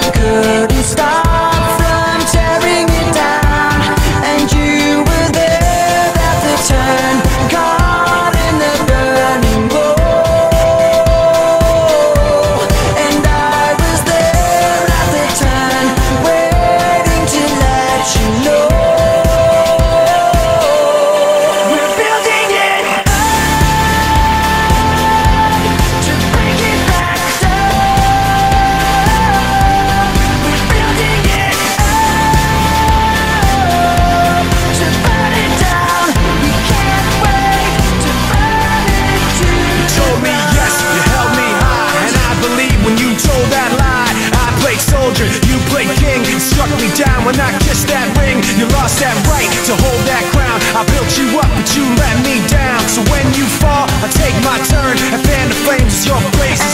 couldn't stop from tearing it down. And you were there at the turn, caught in the burning glow. And I was there at the turn, waiting to let you know. We're building it up to break it back down. We're building it up to burn it down. We can't wait to burn it to You told me yes, you held me high, and I believe when you told that lie. I played soldier, you played king. You struck me down when I kissed that ring. You lost that right to hold that crown. I built you up, but you let me down. So when you fall, I take my turn and fan the flames as your blaze is